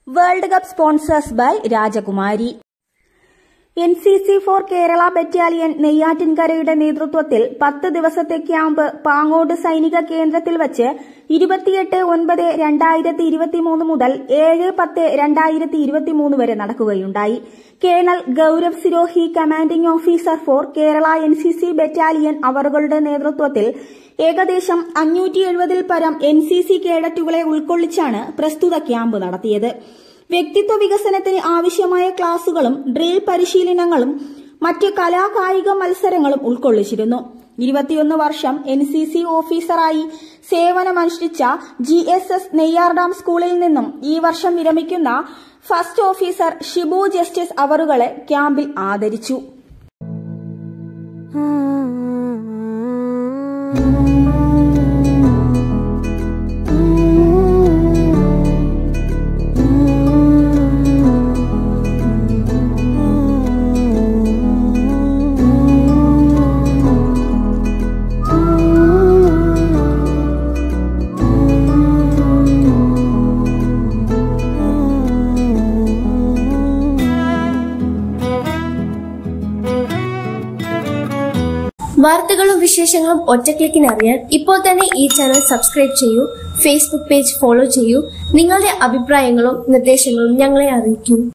World cup sponsors by Rajakumari. NCC four Kerala battalion നെയ്യാറ്റിൻകരയുടെ നേതൃത്വത്തിൽ 10 ദിവസത്തെ ക്യാമ്പ് പാങ്ങോട് സൈനിക കേന്ദ്രത്തിൽ വച്ച് 28/9/2023 മുതൽ 7/10/2023 വരെ നടക്കുകയുണ്ടായി. Colonel Gaurav Sirohi, commanding officer four Kerala NCC battalion അവറുകളുടെ നേതൃത്വത്തിൽ ഏകദേശം 570-ൽ പരം NCC കേഡറ്റുകളെ ഉൾക്കൊള്ളിച്ചാണ് പ്രസ്തുത ക്യാമ്പ് നടത്തിയത്. വ്യക്തിത്വ വികസനത്തിന് ആവശ്യമായ ക്ലാസുകളും ഡ്രിൽ പരിശീലനങ്ങളും മറ്റ് കലാകായിക മത്സരങ്ങളും ഉൾക്കൊള്ളിച്ചിരുന്നു. 21 വർഷം NCC ഓഫീസറായി സേവനമനുഷ്ഠിച്ച GSS നെയ്യാർഡാം സ്കൂളിൽ നിന്നും ഈ വർഷം വിരമിക്കുന്ന ഫസ്റ്റ് ഓഫീസർ ഷിബു ജസ്റ്റിസ് അവറുകളെ ക്യാമ്പിൽ ആദരിച്ചു. വാർത്തകളും വിശേഷങ്ങളും ഒറ്റക്ലിക്കിന് അറിയാൻ ഇപ്പോൾ തന്നെ ഈ ചാനൽ സബ്സ്ക്രൈബ് ചെയ്യൂ. ഫേസ്ബുക്ക് പേജ് ഫോളോ ചെയ്യൂ. നിങ്ങളുടെ അഭിപ്രായങ്ങളും നിർദ്ദേശങ്ങളും ഞങ്ങളെ അറിയിക്കൂ.